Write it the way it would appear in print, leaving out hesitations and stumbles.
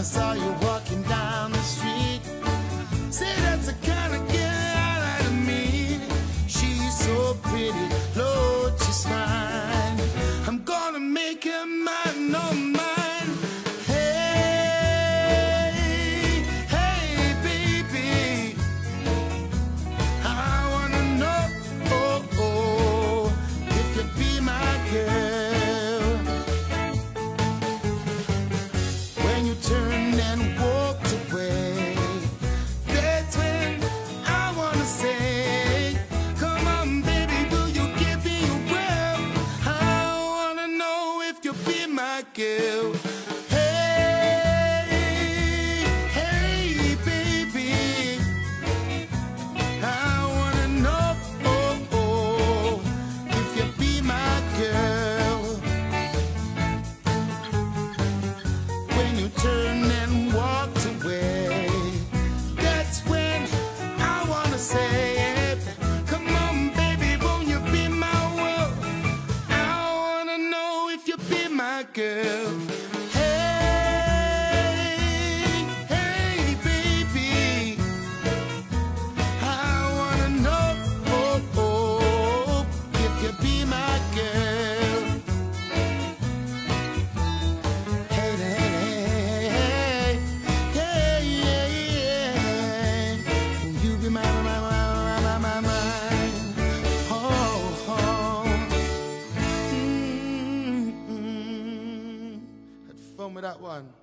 I saw you walking down the street. Say that's the kind of girl I like to meet. She's so pretty, Lord, she's fine. I'm gonna make her mine, no mine. Hey, hey, baby, I wanna know, if you be my girl. When you turned and walked away, that's when I wanna say, come on, baby, will you give me a well? I wanna know if you be my girl. Hey, hey, baby, I wanna know if you be my girl. When you turned and walked away, that's when I wanna say, come on, baby, won't you be my world? I wanna know if you be my girl. Hey, hey, baby, I wanna know if you be my girl. Hey, hey, hey, hey, yeah. Will you be my, oh. Had fun with that one.